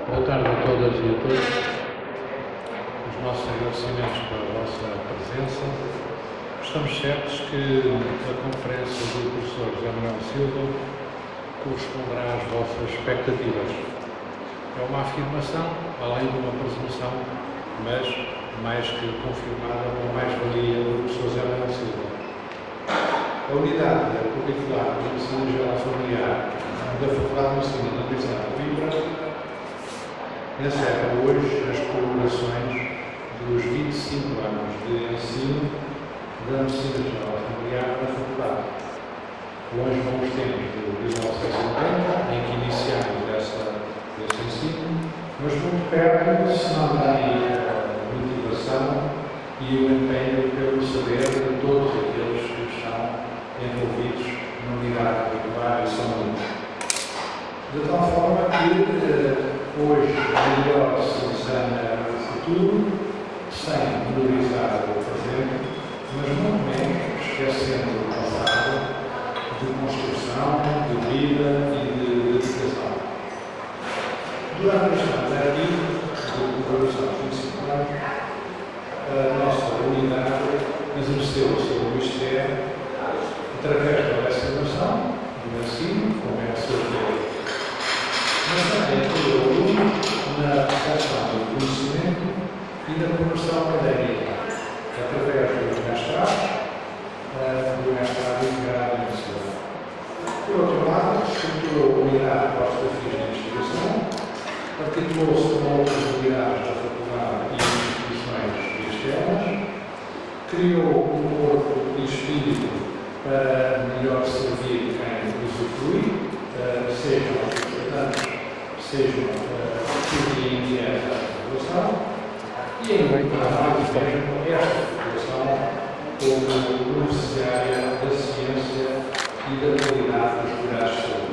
Boa tarde a todas e a todos. Os nossos agradecimentos pela vossa presença. Estamos certos que a conferência do professor José Manuel Silva corresponderá às vossas expectativas. É uma afirmação, além de uma presunção, mas mais que confirmada com a mais-valia do professor José Manuel Silva. A unidade curricular de Ensino Geral Familiar da Faculdade de Ensino da Universidade de Coimbra encerra hoje as comemorações dos 25 anos de ensino da Medicina Geral Familiar da Faculdade. Hoje vão os tempos de 1950, em que iniciamos esse ensino, mas muito perto se mantém a motivação e o empenho pelo saber de todos aqueles que estão envolvidos na unidade curricular e são muitos. De tal forma que hoje melhor se desenha o futuro, sem valorizar o presente, mas muito menos esquecendo o passado de construção, de vida e de dedicação. Durante este ano letivo de comemoração de 25 anos, a nossa unidade exerceu o seu ministério através da lecionação, do ensino, como é o seu direito, mas também atuou na recepção do conhecimento e da conversão académica, através dos mestrados, do mestrado integrado em ensino. Por outro lado, estruturou a unidade para os desafios de investigação, articulou-se com outras unidades da faculdade e instituições externas, criou um corpo e espírito para melhor servir quem usufrui, sejam os estudantes, sejam tudo em dieta da população, e ainda mesmo esta população como beneficiária da ciência e da qualidade dos cuidados de saúde.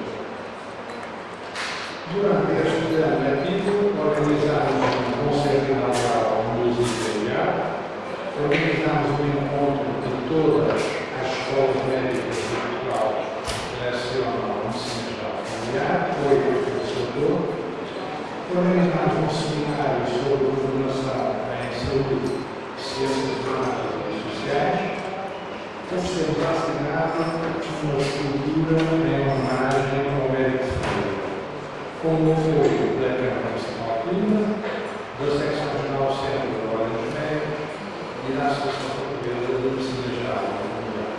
Durante este ano letivo, organizámos um concerto inaugural no Museu Familiar, organizámos um encontro de todas as escolas médicas de Portugal que lecionam a medicina geral familiar, foi o professor todo. Organizámos um seminário sobre formação em saúde, ciências humanas e sociais. Oferecemos à cidade uma escultura em homenagem ao médico de família, com o apoio da Câmara Municipal de Coimbra, da Secção-Geral Centro da Ordem dos Médicos e da Associação Portuguesa de Medicina Geral Familiar.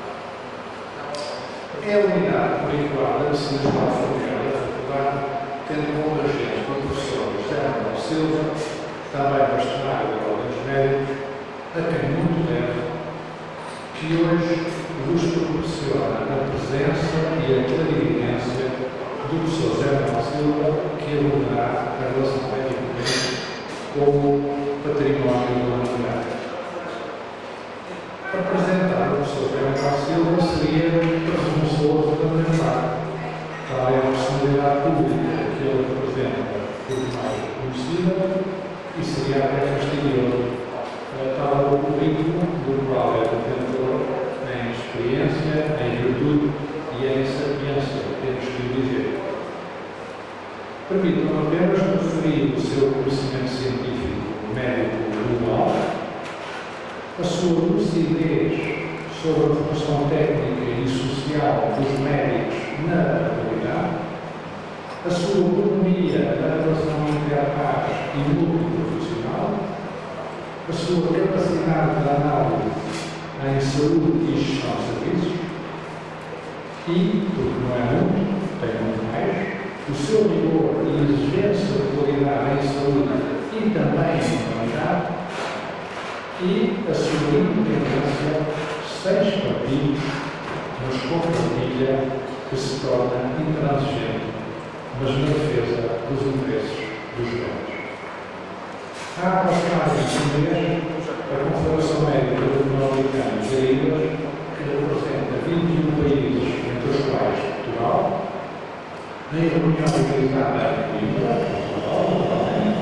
É a unidade curricular da Medicina Geral Familiar da Faculdade, tendo como agente o professor José Manuel Silva, também bastonário da Ordem dos Médicos, a quem muito deve, que hoje vos proporciona a presença e a clarividência do professor José Manuel Silva, que abordará a relação médico-médica como património da humanidade. Apresentar o professor José Manuel Silva seria presunçoso da minha parte, tal é a personalidade pública que ele representa por mais conhecida, e seria até fastidioso tal é o currículo do qual é detentor em experiência, em virtude e em sapiência, temos que dizer. Permitam-me apenas referir o seu conhecimento científico médico global, a sua lucidez sobre a função técnica e social dos médicos na atualidade, a sua autonomia na relação entre a paz e o multiprofissional, a sua capacidade de análise em saúde e gestão de serviços e, porque não é muito, tem muito mais, o seu rigor e exigência de qualidade em saúde e também em humanidade e a sua independência sem espartilhos, mas com família que se torna intransigente, mas na defesa dos interesses dos médicos. Há aproximadamente um mês, a Confederação Médica Latino-Americana das Ilhas, que representa 21 países, entre os quais Portugal, em reunião realizada em Coimbra, Portugal,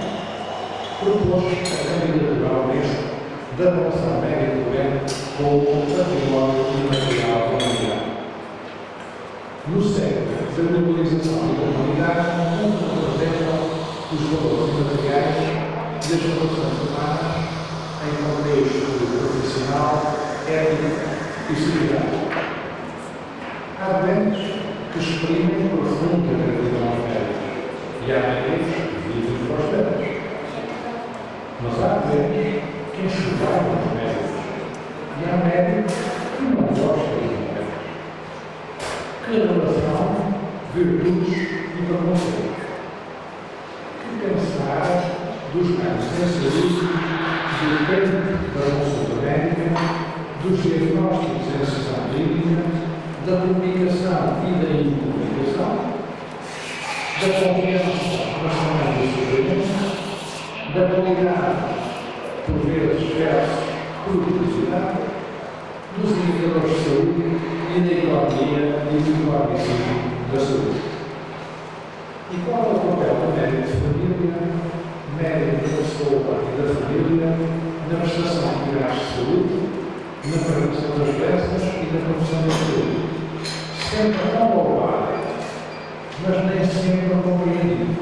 propôs a candidatura ao Unesco da relação médico-médica com o património imaterial da humanidade. No século da globalização e da humanidade, representam os valores materiais e as relações humanas em contexto profissional, ético e social. Há doentes que exprimem profunda gratidão aos médicos e há médicos que vivem para os médicos. Mas há doentes que enxergam os médicos e há médicos que não gostam dos médicos. Que relação, virtudes e preconceitos. Que pensar dos meios de saúde, do tempo da consulta médica, dos diagnósticos em sessão clínica, da comunicação e da incomunicação, da confiança nas semanas de sofrimento, da qualidade, por vezes, versus produtividade, dos indicadores de saúde e da economia e do economicismo da saúde. E qual é o papel do médico de família, médico da pessoa e da família, na prestação de cuidados de saúde, na prevenção das doenças e na promoção da saúde? Sempre tão louvado, mas nem sempre compreendido.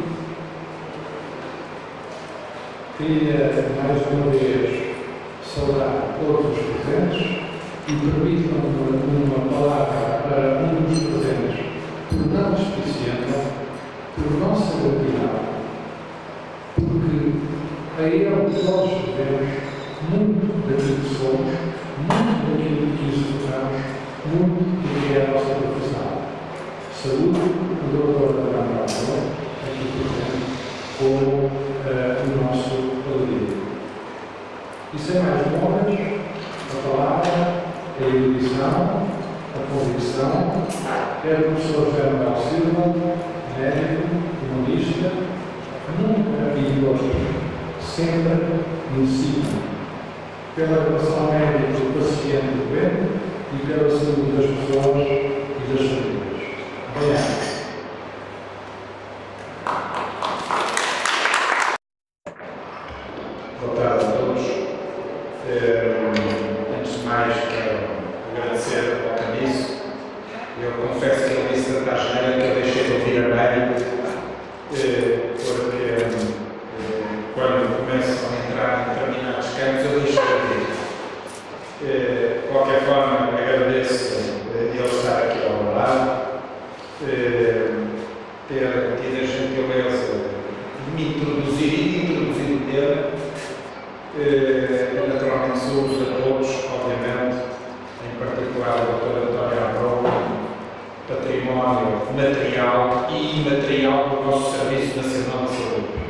Queria, mais uma vez, saudar todos os presentes e permitam-me uma palavra para um dos presentes, por não despiciando, por nossa gratidão, porque a ele nós devemos muito daquilo que somos, muito daquilo que executamos, muito do que é a nossa profissão. Saúde, o doutor da Câmara aqui presente, como o nosso padrinho. E sem mais demoras, a palavra, a erudição, a convicção, é do professor José Manuel Silva, médico, humanista, nunca ideológico, sempre ensina, pela relação médica do paciente doente e pela saúde das pessoas e das famílias. Obrigado. Boa tarde a todos. Antes de mais, quero agradecer ao Caniço. Eu confesso que ele disse tanta asneira que eu deixei de ouvir a médio, porque quando começam a entrar em determinados campos, eu deixo de ouvir. De qualquer forma, agradeço ele estar aqui ao meu lado, ter tido a gentileza de me introduzir e de introduzir o tema. Naturalmente saúdos a todos, obviamente, em particular a doutora Antónia Abreu, património material e imaterial do nosso Serviço Nacional de Saúde.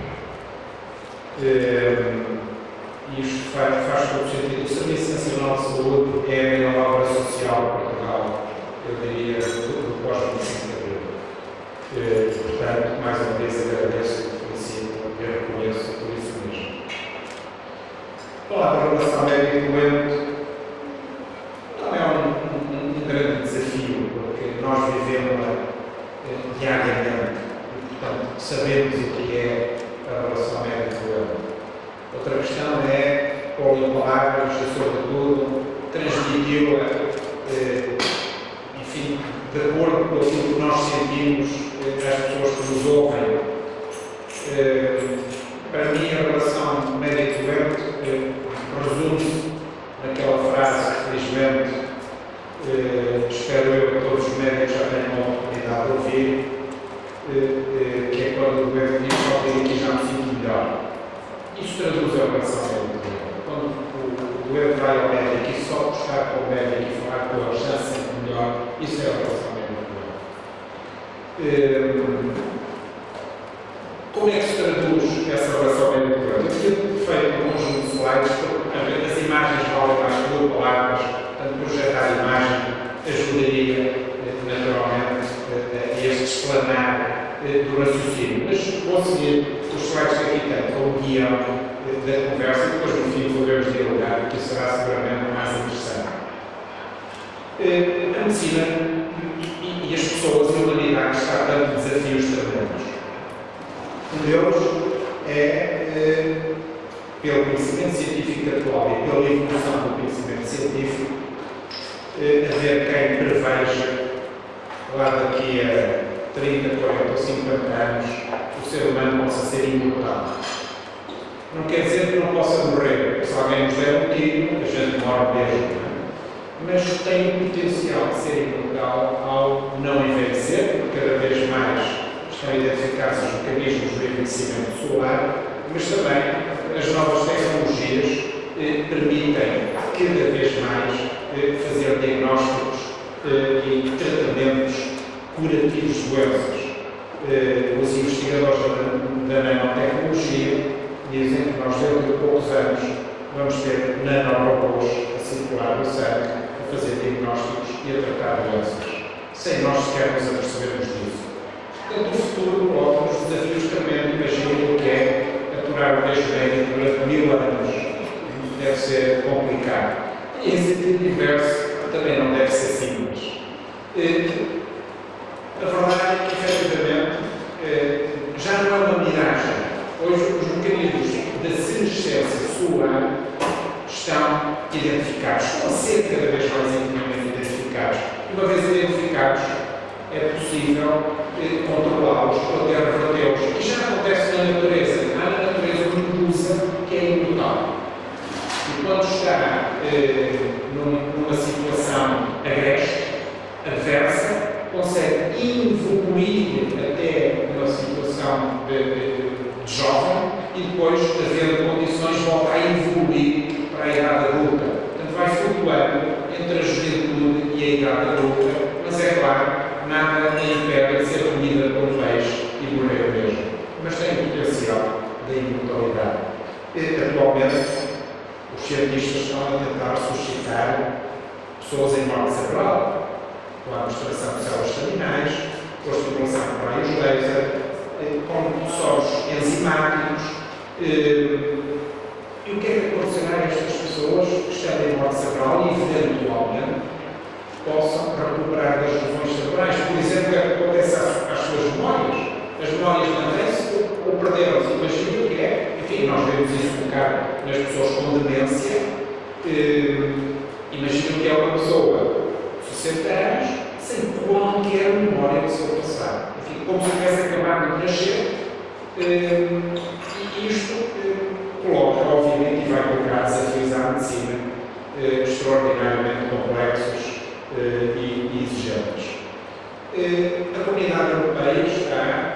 Isto faz todo sentido. O Serviço Nacional de Saúde é a maior obra social de Portugal, eu diria, do pós-25 de Abril. Portanto, mais uma vez agradeço, felicito e reconheço por isso mesmo. Falar da relação médico-doente não é um grande desafio, porque nós vivemos diariamente e, portanto, sabemos o que é a relação médico-doente. Outra questão é, pôr em palavras e, sobretudo, transmiti-la, enfim, de acordo com aquilo que nós sentimos às pessoas que nos ouvem. Para mim, a relação médico-doente resume-se naquela frase que, felizmente, espero eu que todos os médicos já tenham a oportunidade de ouvir, que é quando o doente diz: "Só aqui já me sinto melhor". Isso traduz a relação médico-doente. Quando o doente vai ao médico e só buscar para o médico e falar com ele já se sente melhor, isso é a relação médico-doente. Como é que se traduz essa relação médico-doente? Eu tinha feito um conjunto de slides, porque as imagens valem mais que 2 palavras, portanto, projetar a imagem ajudaria naturalmente a este explanar do raciocínio. Mas vou seguir os slides que aqui tenho, com o guião da conversa, e depois no fim podemos dialogar, que será seguramente mais interessante. A medicina e as pessoas e a humanidade está perante desafios tremendos. Um deles é, pelo conhecimento científico atual e pela evolução do conhecimento científico, haver quem preveja, lá daqui a 30, 40 ou 50 anos, o ser humano possa ser imortal. Não quer dizer que não possa morrer. Se alguém nos der um tiro, a gente morre mesmo, não é? Mas tem o potencial de ser imortal ao não envelhecer, porque cada vez mais estão identificados os mecanismos do envelhecimento solar, mas também as novas tecnologias permitem cada vez mais fazer diagnósticos e tratamentos curativos de doenças. Os investigadores da nanotecnologia dizem que nós, dentro de poucos anos, vamos ter nanorobôs a circular no sangue, a fazer diagnósticos e a tratar doenças, sem nós sequer nos apercebermos disso. Portanto, o futuro coloca-nos desafios tremendos. Imaginem o que é aturar o mesmo médico durante 1000 anos. Deve ser complicado. E em sentido diverso, também não deve ser simples. A verdade é que, efetivamente, já não é uma miragem. Hoje, os mecanismos da senescência solar estão identificados, estão a ser cada vez mais intimamente identificados. Uma vez identificados, é possível controlá-los ou até revertê-los. E já acontece na natureza. Há na natureza uma medusa que é imortal. E quando está numa situação agreste, adversa, consegue evoluir até uma situação de jovem e depois, havendo condições, volta a evoluir para a idade adulta. Portanto, vai flutuando entre a juventude e a idade adulta, mas é claro, nada a impede de ser comida por um peixe e morrer mesmo. Mas tem o potencial da imortalidade. Atualmente, os cientistas estão a tentar suscitar pessoas em morte cerebral, com a administração de células terminais, com a estimulação por raios laser, com soros enzimáticos. E o que é que acontecerá a estas pessoas que estão em morte cerebral e, eventualmente, possam recuperar das lesões cerebrais? Por exemplo, o que é que acontece às suas memórias? As memórias mantêm-se ou perderam-se? Imagino que é, enfim, nós vemos isso um bocado nas pessoas com demência. Imagino que é uma pessoa de 60 anos sem qualquer memória do seu passado. Enfim, como se tivesse acabado de nascer. E isto coloca, obviamente, e vai colocar desafios à medicina extraordinariamente complexos e exigentes. A comunidade europeia está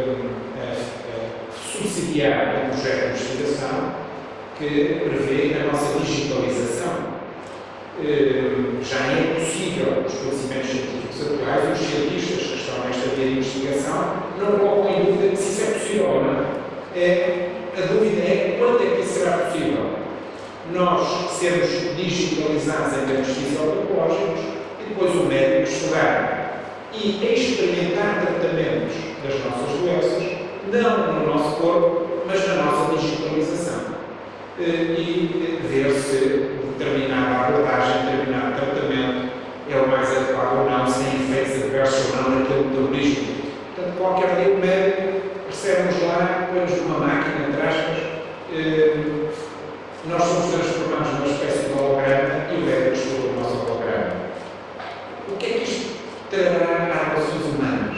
a subsidiar um projeto de investigação que prevê a nossa digitalização. Já é possível, os conhecimentos científicos atuais, os cientistas que estão nesta via de investigação não colocam em dúvida se isso é possível ou não. A dúvida é quando é que isso será possível. Nós sermos digitalizados em termos fisiológicos e depois o médico estudar e experimentar tratamentos das nossas doenças, não no nosso corpo, mas na nossa digitalização. E ver se determinada abordagem, determinado tratamento é o mais adequado ou não, se tem efeitos adversos ou não naquele metabolismo. Portanto, qualquer dia o médico recebe-nos lá, põe-nos numa máquina, entre aspas, nós somos transformados numa espécie de holograma e o médico estuda o nosso holograma. O que é que isto trará às relações humanas?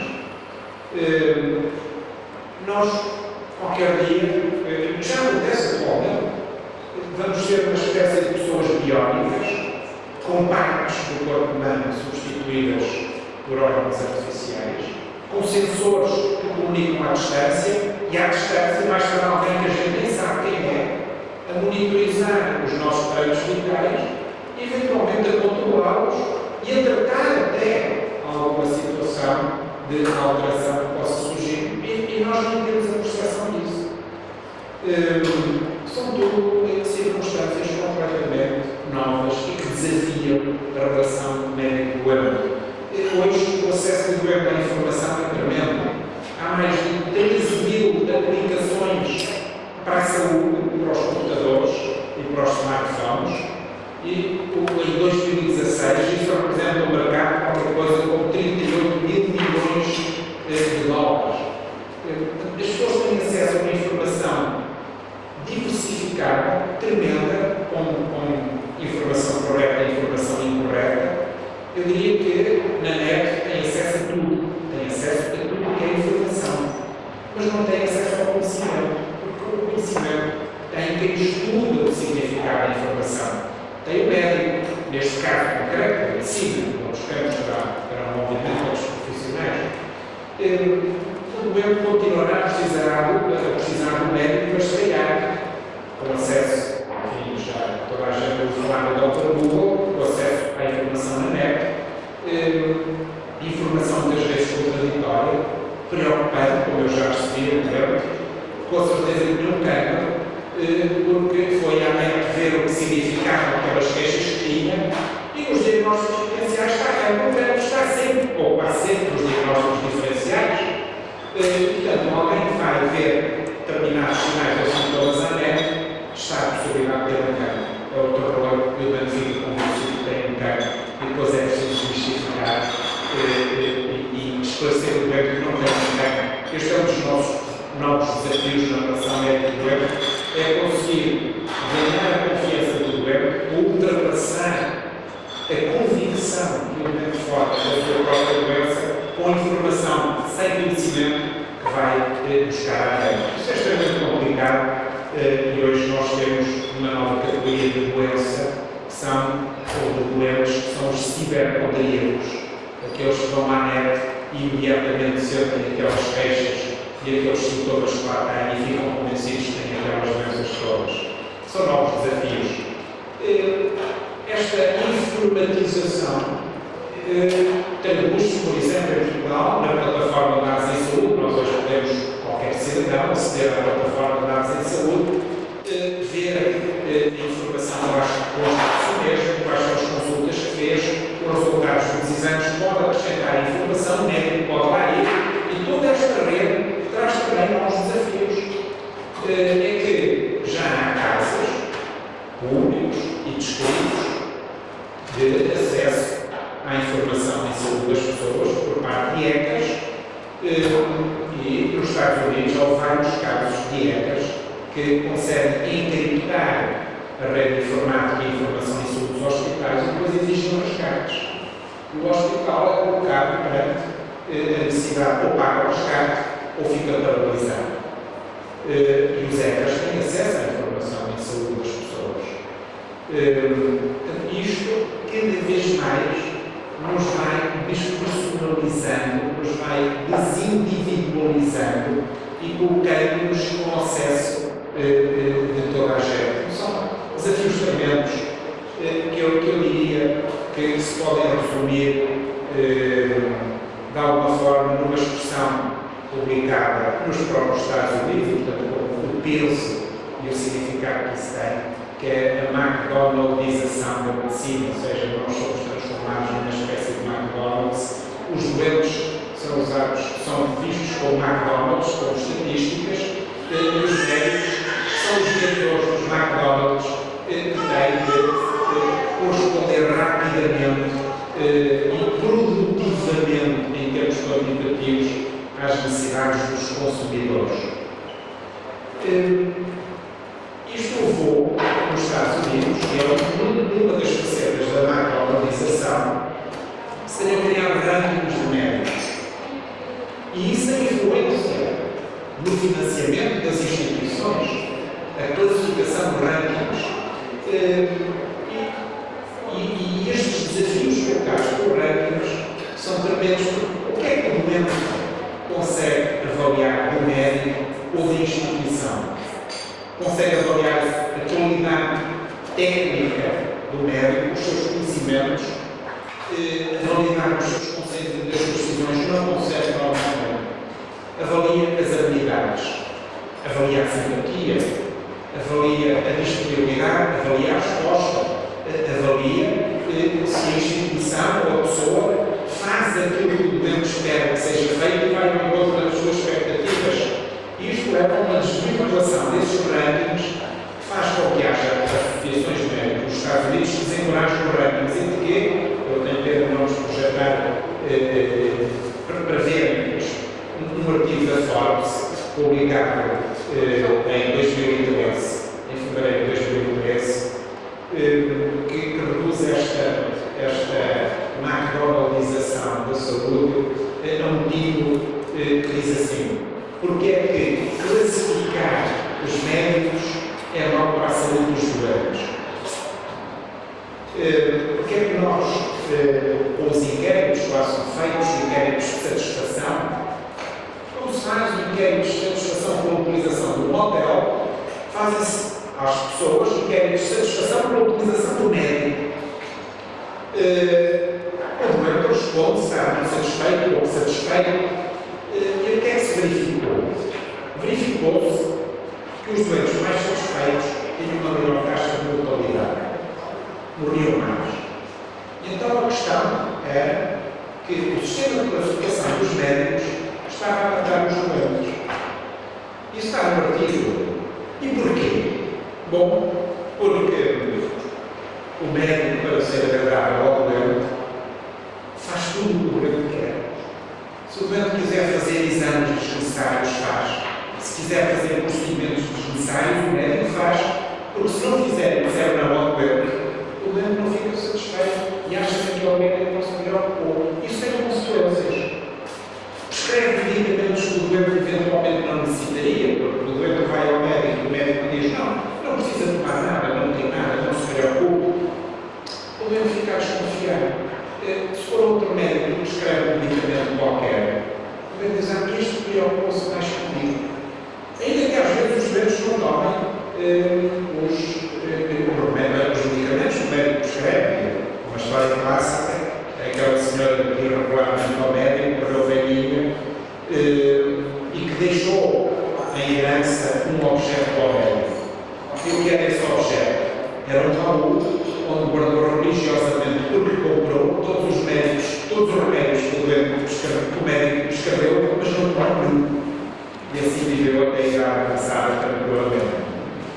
Nós, qualquer dia, já acontece atualmente, vamos ser uma espécie de pessoas biónicas, com partes do corpo humano substituídas por órgãos artificiais, com sensores que comunicam à distância, e à distância vai estar alguém que a gente nem sabe quem é, a monitorizar os nossos treinos vitais e, eventualmente, a controlá-los e a tratar até alguma situação de alteração que possa surgir. E nós não temos a percepção disso. São tudo circunstâncias completamente novas e que desafiam a relação médico-doente. Hoje, o acesso do doente à informação é tremendo. Há mais de 13.000 aplicações para a saúde, para os computadores e para os smartphones. E em 2016 isso representa um mercado de qualquer coisa como 38 mil milhões de dólares. As pessoas têm acesso a uma informação diversificada, tremenda, com informação correta e informação incorreta. Eu diria que na net tem acesso a tudo. Tem acesso a tudo que é informação. mas não têm acesso ao conhecimento, porque o conhecimento tem quem estuda o significado da informação. Tem o médico, neste caso concreto, a medicina, outros campos terão obviamente outros profissionais. O doente continuará a precisar do médico, mas se calhar, com acesso, enfim, já toda a gente ouviu falar do Dr. Google, com acesso à informação na net, informação muitas vezes contraditória, preocupante, como eu já percebi, com certeza nenhum campo, porque foi à net ver o que significavam aquelas queixas que tinha e os diagnósticos diferenciais está sempre, ou quase sempre, os diagnósticos diferenciais. Portanto, alguém que vai ver determinados sinais ou sintomas à net está a possibilidade de ter um campo. É o terror que eu identifico como que tem um campo e depois é preciso justificar e esclarecer o doente que não tem um campo. Este é um dos nossos novos desafios na relação médico-doente, é conseguir ganhar a confiança do doente, ultrapassar a convicção que o doente forte da sua própria doença com informação sem conhecimento que vai buscar à médica. Isto é extremamente complicado e hoje nós temos uma nova categoria de doença ou de doentes que são os ciberpondríacos, aqueles que vão à net e imediatamente sentem aquelas queixas e aqueles sintomas que lá têm e ficam convencidos que têm aquelas doenças todas. São novos desafios. Esta informatização tem custos, por exemplo, em Portugal, na plataforma de dados em saúde. Nós hoje podemos, qualquer cidadão, aceder à plataforma de dados em saúde, ver a informação abaixo do posto de si mesmo, quais são as consultas que fez, os resultados dos exames, pode acrescentar informação, o médico pode lá ir, e toda esta rede traz também novos desafios. É que já há casos públicos e descritos de acesso à informação em saúde das pessoas por parte de ECAs e nos Estados Unidos há vários casos de ECAs que conseguem encriptar a rede informática e informação em saúde dos hospitais e depois exigem resgates. O hospital é colocado perante a necessidade ou paga o resgate ou fica paralisado. E os ECAs têm acesso à informação em saúde das pessoas. Isto, cada vez mais, nos vai despersonalizando, nos vai desindividualizando e colocando-nos com acesso de toda a gente. São desafios tremendos que eu diria que se podem resumir de alguma forma numa expressão publicada nos próprios Estados Unidos, portanto, o peso e o significado que isso tem, que é a McDonaldização da medicina, ou seja, nós somos transformados numa espécie de McDonald's. Os doentes são vistos como McDonald's, como estatísticas, e os médicos são os diretores dos McDonald's que têm de corresponder rapidamente e produtivamente, em termos quantitativos, às necessidades dos consumidores. Isto levou, nos Estados Unidos, que é uma das facetas da macroorganização, que se tenham criado rankings de médicos. E isso é influência no financiamento das instituições, a classificação de rankings. E estes desafios colocados por rankings são tremendos. O que é que o doente consegue avaliar do médico ou da instituição? Consegue avaliar a qualidade técnica do médico, os seus conhecimentos, avaliar os seus conceitos das decisões, não consegue normalmente. Avalia as habilidades, avalia a simpatia, avalia a disponibilidade, avalia a resposta, avalia se a instituição ou a pessoa faz aquilo que o doente espera que seja feito e vai ao encontro das suas expectativas. Isto leva a uma desvinculação desses rankings que faz com que haja associações de médicos nos Estados Unidos que desencorajem os rankings e de que eu tenho pena de não nos projetar para ver um artigo da Forbes publicado em 2013, em fevereiro de 2013, que reduz esta McDonaldização da saúde a um título que diz assim: porque é Porque é que nós, com os inquéritos que lá são feitos, inquéritos de satisfação, como se faz o inquérito de satisfação pela utilização do motel, fazem-se às pessoas inquéritos de satisfação pela utilização do médico. O doente responde se está muito satisfeito ou satisfeito. E o que é que se verificou? Verificou-se que os doentes mais satisfeitos tinham uma maior taxa de mortalidade. Morriam mais. Então a questão era que o sistema de classificação dos médicos estava a matar os doentes. Isso está no artigo. E porquê? Bom, porque o médico, para ser agradável ao doente, faz tudo o que o doente quer. Se o doente quiser fazer exames desnecessários, faz. Se quiser fazer procedimentos desnecessários, o médico faz. Porque se não fizer e fizer na mão do doente não fica satisfeito e acha que aquele médico não se preocupou. Isso tem consequências. Prescreve medicamentos que o doente eventualmente não necessitaria, porque o doente vai ao médico e o médico diz: não precisa tomar nada, não tem nada, não se preocupe. O doente fica a desconfiar. Se for outro médico que prescreve um medicamento qualquer, o doente diz: este preocupa-se mais comigo. Ainda que às vezes os doentes não tomem os medicamentos que o médico prescreve. Uma história clássica é aquela senhora que ia regularmente ao médico para a ovelhinha e que deixou em herança um objeto ao médico. E o que era esse objeto? Era um baú onde guardou religiosamente tudo que comprou, todos os remédios que o médico prescreveu, mas não tomou. E assim viveu até a idade avançada tranquilamente.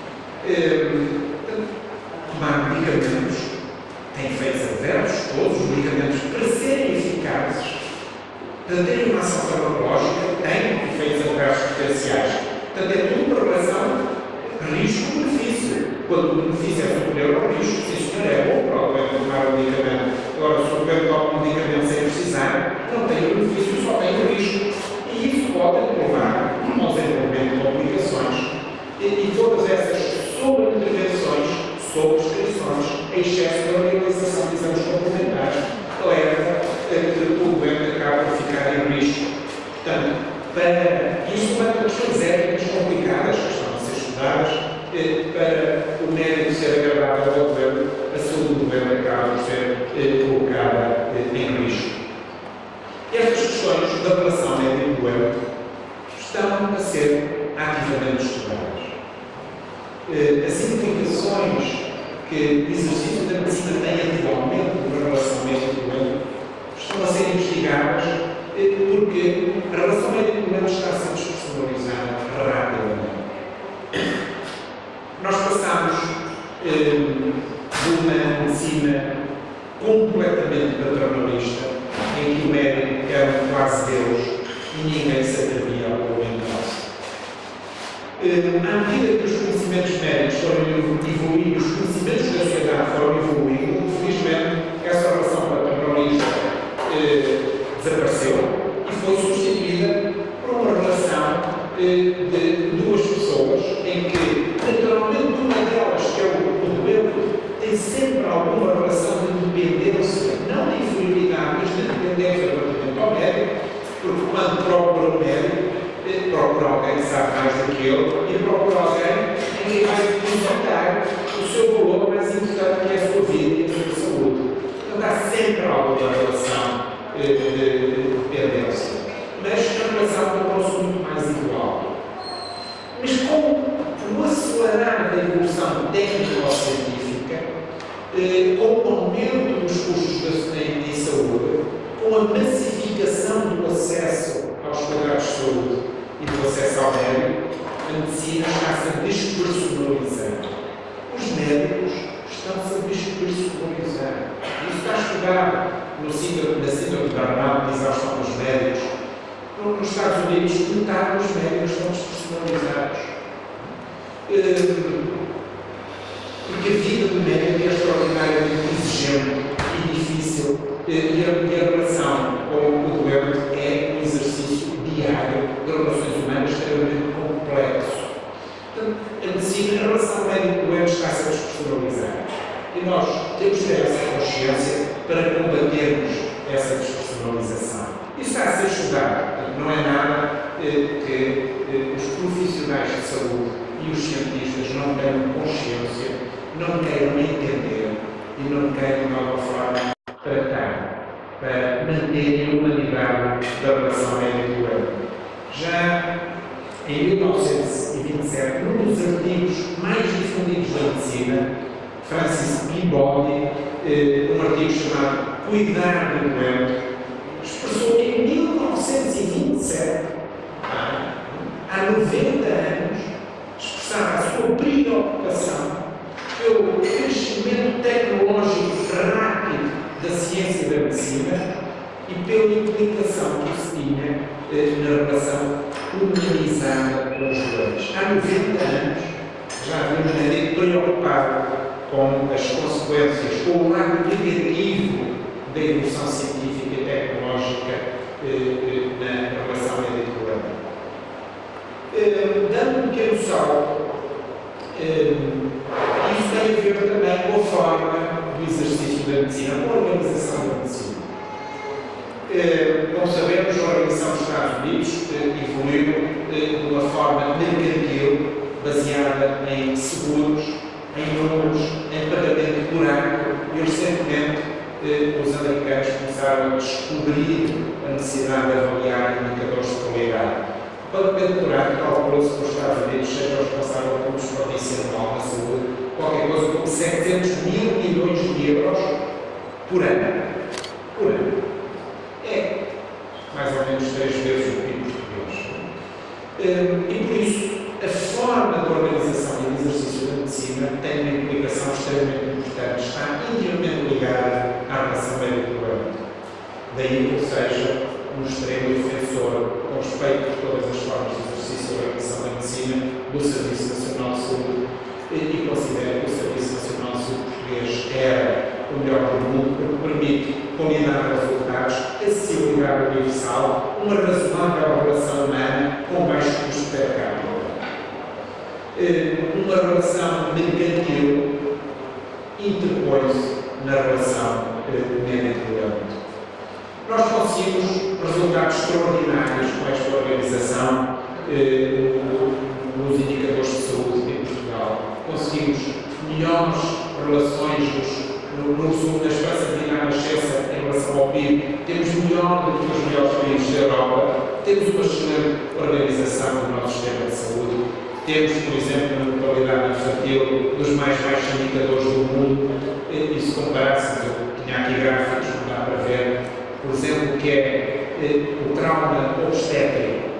Tomar medicamentos tem efeitos adversos, todos os medicamentos, para serem eficazes, para terem uma ação farmacológica, têm efeitos adversos potenciais. Portanto, é tudo uma relação risco-benefício. Quando o benefício é superior ao risco, sim senhor, é bom para o doente tomar o medicamento. Agora, se o doente toma um medicamento sem precisar, não tem o benefício, só tem o risco. E isso pode levar ao desenvolvimento de complicações. E todas essas sobre-intervenções, sobre-prescrições, excesso da realização de exames complementares, leva a que o doente acabe por ficar em risco. Portanto, isso leva a questões éticas complicadas que estão a ser estudadas para o médico ser agradável ao doente, a saúde do doente acaba por ser colocada em risco. Estas questões da relação médico-doente estão a ser ativamente estudadas. As implicações que o exercício da medicina tem atualmente na relação médico-doente estão a ser investigadas porque a relação médico-doente está a ser despersonalizada rapidamente. Nós passamos de uma medicina completamente paternalista, em que o médico era quase Deus e ninguém se atrevia a argumentar-se. À medida que os conhecimentos médicos foram evoluindo, os conhecimentos da sociedade foram evoluindo, felizmente essa relação paternalista desapareceu e foi substituída por uma relação de duas pessoas em que, naturalmente, uma delas, que é o doente, tem sempre alguma relação de dependência, não de inferioridade, mas de dependência relativamente ao médico, porque quando procura o médico, procura alguém que sabe mais do que ele e procura alguém em quem vai depositar o seu valor mais importante, que é a sua vida e a sua saúde. Então há sempre alguma relação de dependência, mas a relação tornou-se muito mais igual. Mas com o acelerar da evolução técnico-científica, com o aumento dos custos em saúde, com a massificação do acesso aos cuidados de saúde e do acesso ao médico, a medicina está-se a despersonalizar. Os médicos estão-se a despersonalizar. Isso está estudado na síndrome de Burnout, de exaustão dos médicos. Nos Estados Unidos, metade dos médicos estão despersonalizados. Porque a vida do médico é extraordinariamente exigente e difícil, e a relação com o doente é um exercício diário de relações humanas extremamente complexo. Portanto, a medicina, a relação médico-doente está a ser despersonalizada. E nós temos que ter essa consciência para combatermos essa despersonalização. Isso está a ser estudado, não é nada que os profissionais de saúde e os cientistas não tenham consciência, não queiram entender e não queiram, de alguma forma, tratar para manterem a humanidade da relação médico-doente. Já em 1927, num dos artigos mais difundidos da medicina, Francis Peabody, um artigo chamado Cuidar do Doente, expressou que em 1927, há 90 anos, expressava a sua preocupação pelo crescimento tecnológico rápido da ciência e da medicina e pela implicação que isso tinha na relação humanizada com os doentes. Há 90 anos já vimos nadie preocupado com as consequências, com o lado negativo da evolução científica e tecnológica na relação médico-doente. Dando um pequeno salto, isso tem a ver também com a forma do exercício da medicina, com a organização da medicina. Como sabemos, a Organização dos Estados Unidos evoluiu de uma forma mercantil, baseada em seguros, em números, em pagamento por ano, e recentemente os americanos começaram a descobrir a necessidade de avaliar indicadores de qualidade. O pagamento por ano calcula-se que os Estados Unidos seja responsável por um desperdício anual na saúde, qualquer coisa como 700 mil milhões de euros por ano. Por ano. É mais ou menos 3 vezes o PIB português. E por isso, a forma de organização e de exercício da medicina tem uma implicação extremamente importante, está intimamente ligada à relação médico-doente. Daí que eu seja um extremo defensor, com respeito por todas as formas de exercício da organização da medicina, do Serviço Nacional de Saúde, e considero que o Serviço Nacional de Saúde português era o melhor do mundo, porque permite combinar resultados, acessibilidade universal, uma razoável relação humana com baixo custo per capita. Uma relação mercantil interpõe-se na relação médico-doente. Nós conseguimos resultados extraordinários com esta organização nos indicadores de saúde em Portugal. Conseguimos melhores relações no resumo da esperança de vida na nascença em relação ao PIB. Temos melhor do que os melhores países da Europa. Temos uma excelente organização do nosso sistema de saúde. Temos, por exemplo, na mortalidade infantil, dos mais baixos indicadores do mundo. E se comparássemos, eu tinha aqui gráficos, não dá para ver, por exemplo, que é o trauma obstétrico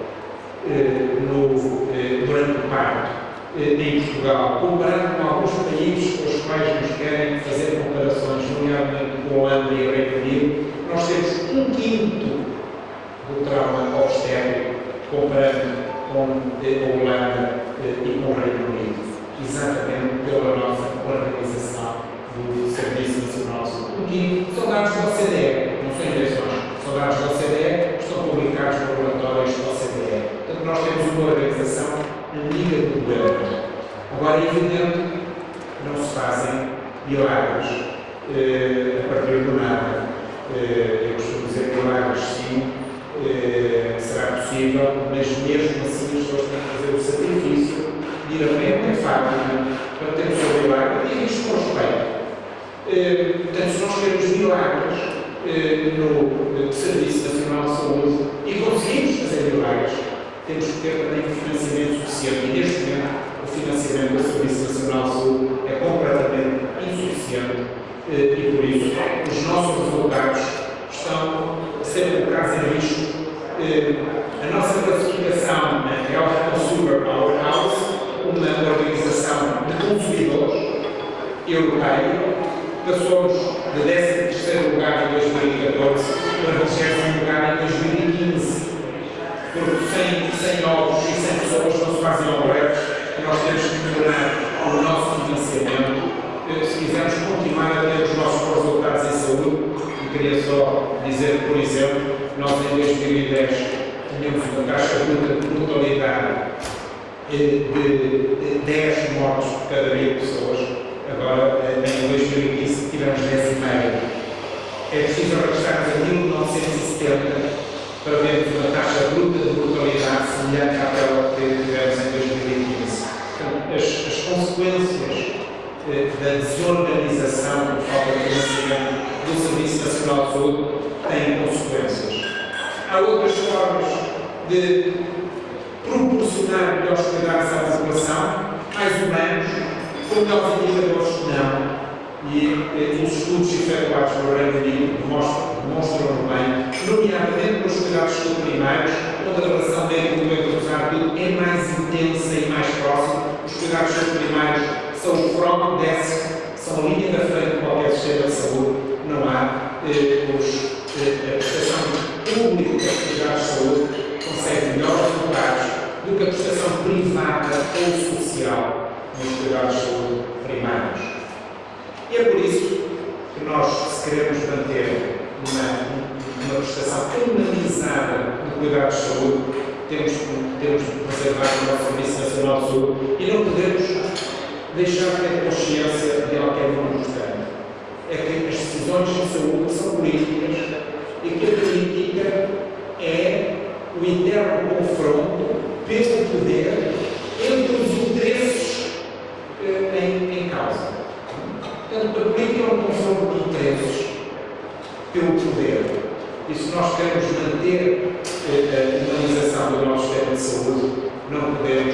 durante o parto em Portugal, comparando com alguns países com os quais nos querem fazer comparações, nomeadamente com a Holanda e o Reino Unido, nós temos 1/5 do trauma obstétrico, comparando com a Holanda e com o Reino Unido, exatamente pela nossa organização do Serviço Nacional de Saúde. São dados da OCDE, não são invenções, são dados da OCDE que estão publicados nos relatórios da OCDE. Portanto, nós temos uma organização amiga do doente. Agora, é evidente que não se fazem milagres a partir do nada. Eu costumo dizer milagres, sim, será possível, mas mesmo assim as pessoas têm que fazer o sacrifício de ir a pé até Fátima para ter o seu milagre e isto com respeito. Portanto, se nós queremos milagres no Serviço Nacional de Saúde e conseguimos fazer milagres, temos que ter também um financiamento suficiente. E neste momento, o financiamento do Serviço Nacional de Saúde é completamente insuficiente e, por isso, os nossos resultados estão a ser colocados em risco. A nossa classificação na Health Consumer Powerhouse, uma organização de consumidores europeia, passamos de 13º lugar em 2014 para 20º lugar em 2015. Porque sem ovos e sem pessoas não se fazem obreiros, nós temos que melhorar o nosso financiamento. Se quisermos continuar a ter os nossos resultados em saúde, eu queria só dizer, por exemplo, nós em 2010 tínhamos uma taxa bruta de mortalidade de 10 mortes por cada 1000 pessoas. Agora, em 2015, É preciso arrastar-nos a 1970 para vermos uma taxa bruta de mortalidade semelhante àquela que tivemos em 2015. Portanto, as consequências da desorganização por falta de financiamento do Serviço Nacional de Saúde têm consequências. Há outras formas de proporcionar melhores cuidados à população, mais humanos, com melhores indicadores que não. E os estudos efetuados no Reino Unido demonstram bem, nomeadamente nos cuidados primários, onde a relação médico-doente é mais intensa e mais próxima. Os cuidados primários são o front desk, são a linha da frente de qualquer sistema de saúde. Não há a prestação pública de cuidados de saúde consegue melhores resultados do que a prestação privada ou social nos cuidados de saúde primários. E é por isso que nós, se queremos manter uma prestação humanizada de cuidados de saúde, temos de preservar o nosso Serviço Nacional de Saúde e não podemos deixar de ter consciência de algo que é muito importante. É que as decisões de saúde são políticas e que a política é o interno confronto pelo poder entre os interesses em causa. Portanto, a política é um confronto de interesses pelo poder. E se nós queremos manter a humanização do nosso sistema de saúde, não podemos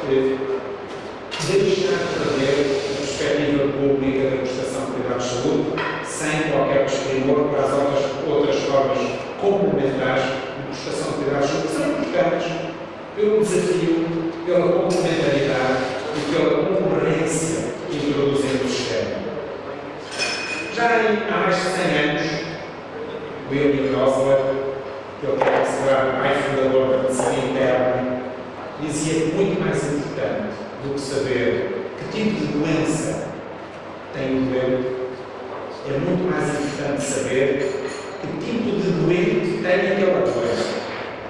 deixar de perder a perspectiva pública da prestação de cuidados de saúde, sem qualquer desprimor para as outras formas complementares de prestação de cuidados de saúde, que são importantes pelo desafio, pela complementaridade e pela concorrência que introduzem no sistema. Já há mais de 100 anos, William Osler, que ele é considerado o pai fundador da medicina interna, dizia que muito mais importante do que saber que tipo de doença tem o doente, é muito mais importante saber que tipo de doente tem aquela doença.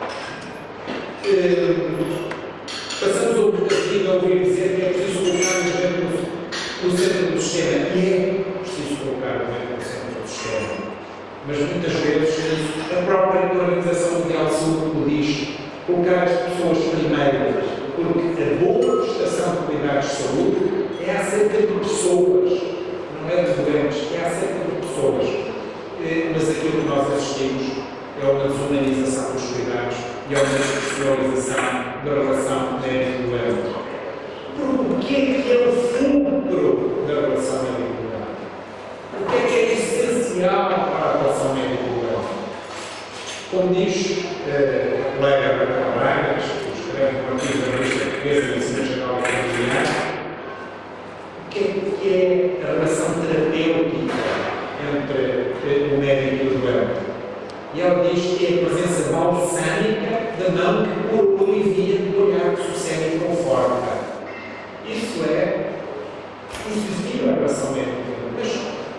Passamos a vida a ouvir dizer que é preciso colocar o doente no centro do sistema, e é preciso colocar o doente no centro do sistema. Mas muitas vezes a própria Organização Mundial de Saúde o diz, colocar as pessoas primeiro, porque a boa prestação de cuidados de saúde é acerca de pessoas, não é de doentes, é acerca de pessoas. Mas aquilo que nós assistimos é uma desumanização dos cuidados e é uma desprofissionalização da relação médico-doente. O que é o fulcro da relação médico-doente? O que é essencial para a relação médico-doente? Como diz a colega Bárbara Braga, que escreve no artigo da Revista Portuguesa de Medicina Geral e Familiar, o que é a relação terapêutica entre o médico e o doente? E ela diz que é a presença balsâmica da mão que corpo alivia do olhar que sucede e conforta. Isso existe a relação médico-doente. Mas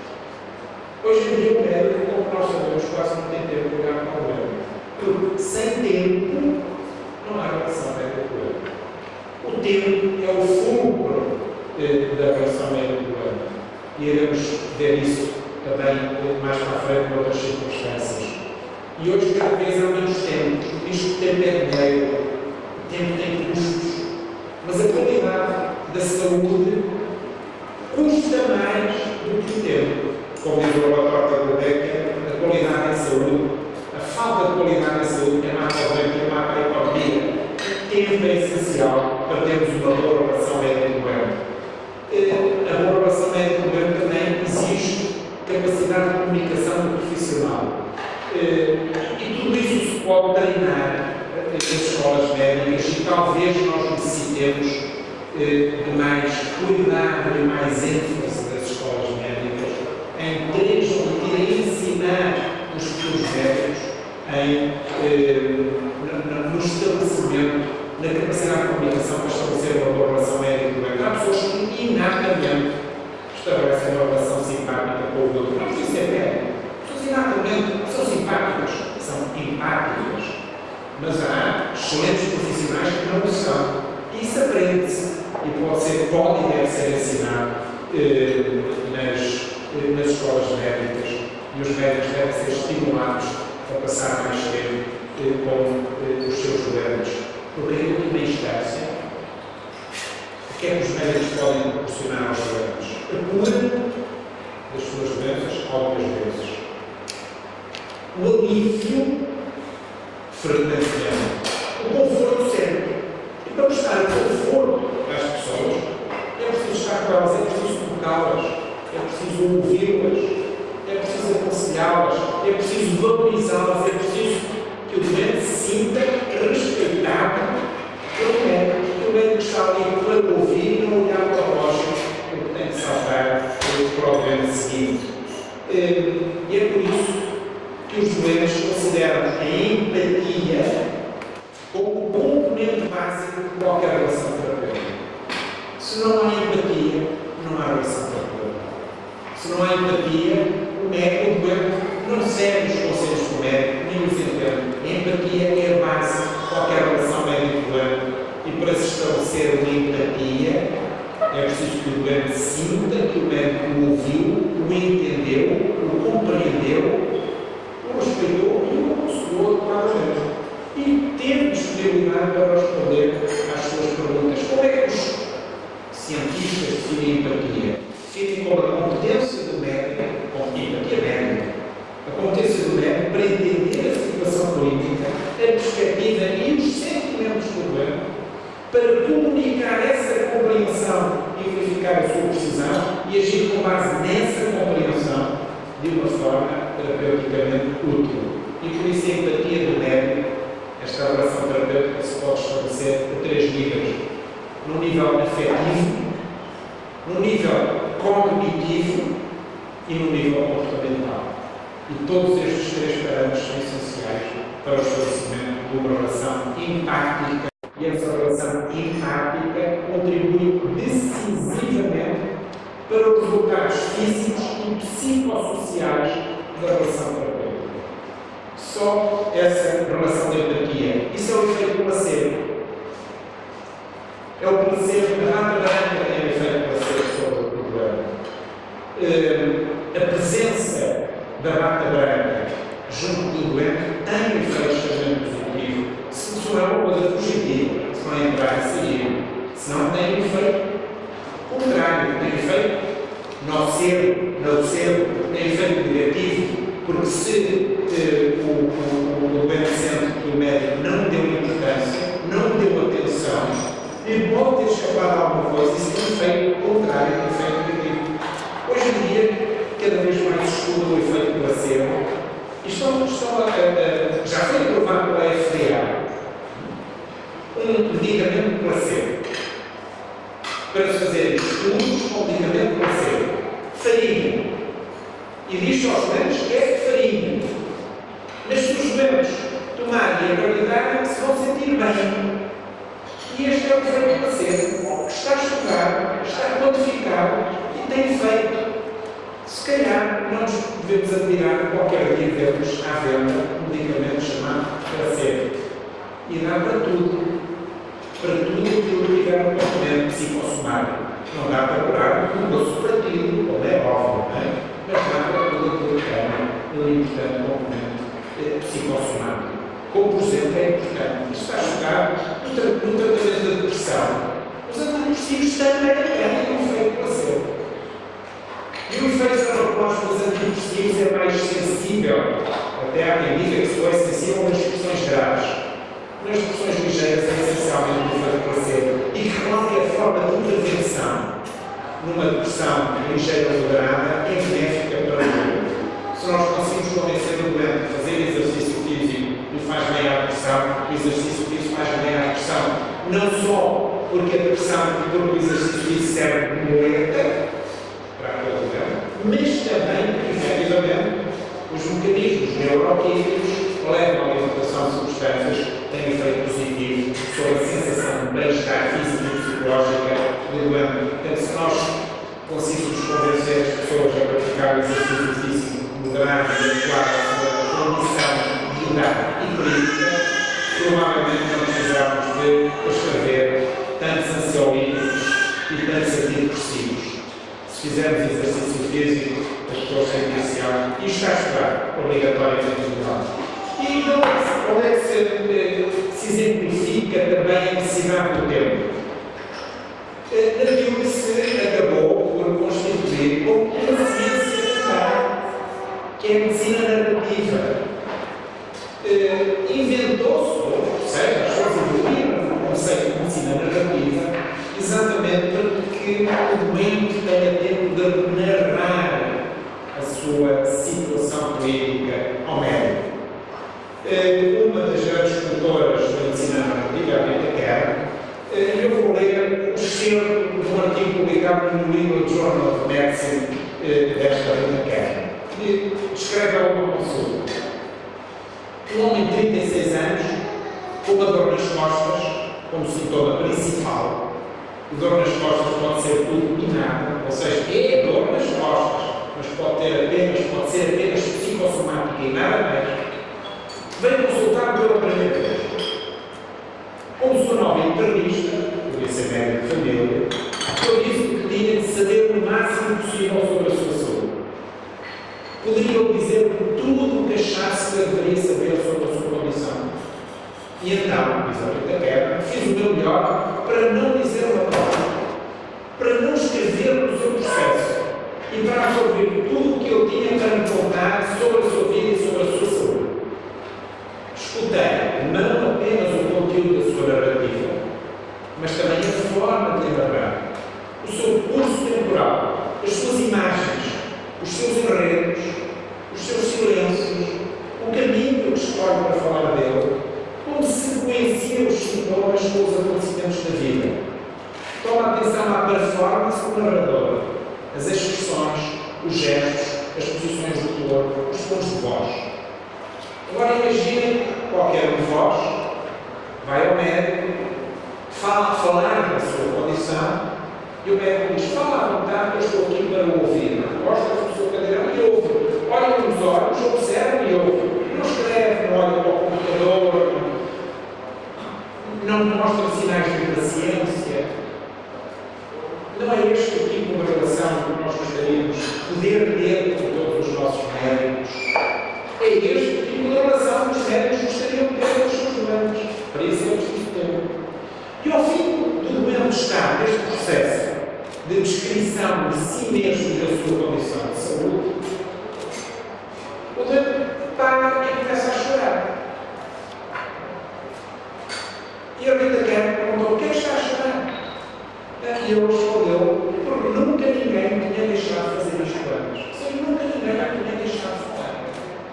hoje em dia o médico, como nós sabemos, quase não tem tempo de olhar para o doente. Porque sem tempo não há relação médico-doente. O tempo é o fulcro da relação médico-doente. E iremos ver isso também mais para a frente, em outras circunstâncias. E hoje, cada vez há menos tempo. Diz que o tempo é dinheiro, o tempo tem custos, mas a qualidade da saúde custa mais do que o tempo. Como diz o relatório da Becker, a qualidade em saúde, a falta de qualidade em saúde é mais problema que mata a economia. O tempo é essencial para termos uma boa relação médico-doente. A boa relação médico-doente também exige capacidade de comunicação do profissional. E tudo isso se pode treinar nas escolas médicas e talvez nós necessitemos de mais cuidado e mais ênfase das escolas médicas em transmitir e ensinar os futuros médicos no estabelecimento, na capacidade de comunicação para estabelecer uma boa relação médico-doente. Há pessoas que inatamente estabelecem uma relação simpática com o doutor. Não precisa ser médico. Inatamente são simpáticas, são empáticas, mas há excelentes profissionais que não o são. E isso aprende-se e pode e deve ser ensinado nas escolas médicas. e os médicos devem ser estimulados a passar mais tempo com os seus doentes, porque em última instância, o que é que os médicos podem proporcionar aos doentes? A cura das suas doenças, algumas vezes. O alívio, frequentemente. O conforto sempre. E para prestar conforto às pessoas, é preciso estar com elas, é preciso tocá-las, é preciso ouvi-las, é preciso aconselhá-las, é preciso valorizá-las, é preciso que o doente se sinta respeitado pelo médico, que o médico está ali para ouvir e não olhar para o relógio, porque tem que saltar para o doente seguinte. E é por isso que os doentes consideram a empatia como o componente básico de qualquer relação terapêutica. Se não há empatia, não há relação terapêutica. Se não há empatia, o médico, o doente, não segue os conselhos do médico, nem os entende. A empatia é a base de qualquer relação médico-doente. E para se estabelecer uma empatia, é preciso que o doente sinta que o médico o ouviu, o entendeu, o compreendeu, o respeitou e o aconselhou adequadamente. E ter disponibilidade para responder às suas perguntas. Como é que os cientistas definem empatia? Definem como a competência do médico, com empatia médica, a competência do médico para entender a situação clínica, a perspectiva e os sentimentos do doente, para comunicar essa compreensão e verificar a sua precisão e agir com base nessa compreensão de uma forma terapeuticamente útil. E por isso a empatia do médico, esta relação terapêutica se pode estabelecer por 3 níveis. No nível afetivo, no nível cognitivo e no nível comportamental. E todos estes 3 parâmetros são essenciais para o estabelecimento de uma relação empática. E essa relação empática contribui decisivamente para os resultados físicos e psicossociais da relação terapêutica. Só essa relação de empatia. Isso é o efeito placebo. É o placebo, a rata branca tem o efeito placebo sobre o problema. A presença da rata branca junto do doente tem um efeito extremamente positivo. Se não é uma coisa fugitiva, se não é entrar e sair, se não tem um efeito contrário, tem um efeito nocebo, tem um efeito negativo, porque se o doente sente que o médico não deu importância, não deu atenção, e pode ter escapado alguma coisa, isso tem um efeito contrário, tem um efeito negativo. Hoje em dia, cada vez mais se estuda o efeito placebo. Já foi aprovado pela FDA um medicamento placebo. Para se fazer estudos com medicamento placebo. Farinha. E diz aos doentes que é farinha. Mas se os doentes tomarem e acreditarem, se vão sentir bem. E este é o efeito placebo, que está estudado, está quantificado e tem efeito. Se calhar, não nos devemos admirar qualquer dia vermos à venda um medicamento chamado placebo. E dá para tudo. Para tudo aquilo que tiver um componente psicossomático. Não dá para curar um doce partido, como é óbvio, não é? Mas dá para tudo aquilo que tem um importante componente psicossomático. Como, por exemplo, é importante. Isto está estudado no tratamento da depressão. Os antidepressivos também têm um efeito placebo. E o efeito farmacológico dos antidepressivos é mais sensível, até há quem diga que só é sensível nas expressões graves. Nas expressões ligeiras é essencialmente o efeito placebo. E qual é a forma de intervenção numa depressão ligeira ou moderada é benéfica para o doente. Se nós conseguimos convencer o doente a fazer exercício físico e faz bem à depressão, o exercício físico faz bem à depressão. Não só porque a depressão, porque o exercício físico serve como alerta para aquele doente, mas também porque, efetivamente, os mecanismos neuroquímicos levam à libertação de substâncias têm efeito positivo sobre a sensação de bem-estar físico e psicológica do doente. Portanto, se nós conseguimos convencer as pessoas a praticar o exercício físico moderado e adequado à sua condição de idade e clínica, provavelmente não precisamos de prescrever tantos ansiolíticos e tantos antidepressivos. Se fizermos exercício físico, as pessoas sentenciadas, e está a estudar obrigatoriamente no lado. E onde é que se exemplifica também a necessidade do tempo? Na Bíblia se acabou por constituir uma ciência total, que é a medicina narrativa. Inventou-se, ou seja, as pessoas evoluíram no conceito de medicina narrativa, exatamente para que o doente tenha tempo de narrar a sua situação clínica ao médico. Uma das grandes cultoras da medicina narrativa, a Rita Kern, eu vou ler o excerto de um artigo publicado no New England Journal of Medicine desta Rita Kern, que descreve alguma consulta. Um homem de 36 anos, com uma dor nas costas, como sintoma principal. A dor nas costas pode ser tudo e nada, ou seja, é dor nas costas, mas pode ser apenas psicossomática e nada mais. Veio consultar pela primeira vez. Como sou novo internista, podia ser médico de família, eu disse que tinha de saber o máximo possível sobre a sua saúde. Poderia dizer tudo o que achasse que deveria saber sobre a sua condição. E então, diz a Rita Kern, fiz o meu melhor para não dizer uma palavra, para não escrever no seu processo e para absorver tudo o que eu tinha para me contar sobre a sua vida e sobre a sua saúde. Escutei não apenas o conteúdo da sua narrativa, mas também a forma de narrar, o seu curso temporal, as suas imagens, os seus enredos, os seus silêncios, o caminho que escolhe para falar dele, como sequencia os sintomas com os acontecimentos da vida. Toma atenção à performance do narrador, as expressões, os gestos, as posições do corpo, os tons de voz. Agora imaginem qualquer um de vós vai ao médico, falar da sua condição, e o médico diz: fala à vontade, eu estou aqui para o ouvir. Gosta da sua cadeira e ouve. Olha nos olhos, observa e ouve. Não escreve, não olha para o computador, não mostra sinais de impaciência. Não é este o tipo de relação que nós gostaríamos de poder ter com todos os nossos médicos. É este o tipo de relação que os médicos gostariam de ter com os seus doentes. Para isso é preciso tempo. E ao fim do doente estar neste processo de descrição de si mesmo e da sua condição de saúde, o doente para e começa a chorar. E a Rita Kern perguntou: quem está a chorar? E ele respondeu: porque nunca ninguém me tinha deixado fazer isto antes. Ou seja, nunca ninguém me tinha deixado falar.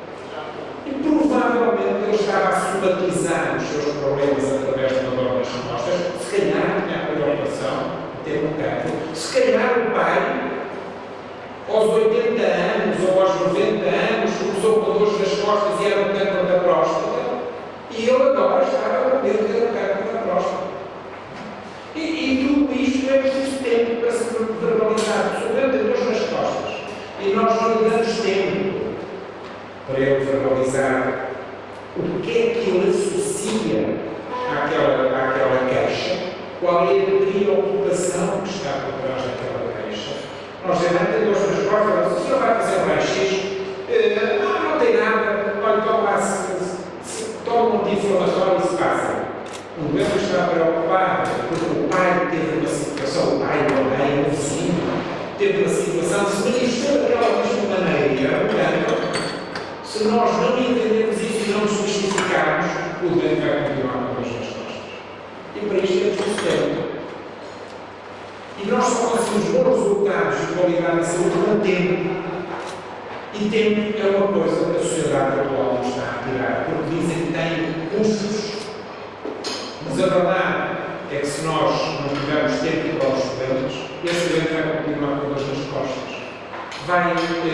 E provavelmente ele estava a somatizar os seus problemas através de uma dor nas costas. Se calhar tinha a preocupação de ter um cancro. Se calhar o pai, aos 80 anos ou aos 90 anos, começou com dores nas costas e era um cancro da próstata. E ele agora estava com medo de ter um cancro da próstata. E tudo isto é preciso tempo para se verbalizar. O doente tem dores nas costas. E nós não lhe damos tempo para ele verbalizar o que é que ele associa àquela queixa, qual é a preocupação que está por trás daquela queixa. Nós geralmente tem dores nas costas, o senhor vai fazer um raio-x, não tem nada, olha, toma um anti-inflamatório e se passa. O doente está preocupado porque o pai teve uma situação, o pai, a mãe, o vizinho, teve uma situação, se manifestou daquela mesma maneira e era um cancro. Se nós não entendermos isso e não nos justificarmos, o doente vai continuar com dores nas costas. E para isto é preciso tempo. E nós só conseguimos bons resultados de qualidade de saúde com tempo. E tempo é uma coisa que a sociedade atual nos está a tirar, porque dizem que tem custos. Mas a verdade é que se nós não tivermos tempo para os doentes, esse doente vai continuar com dores nas costas. Vai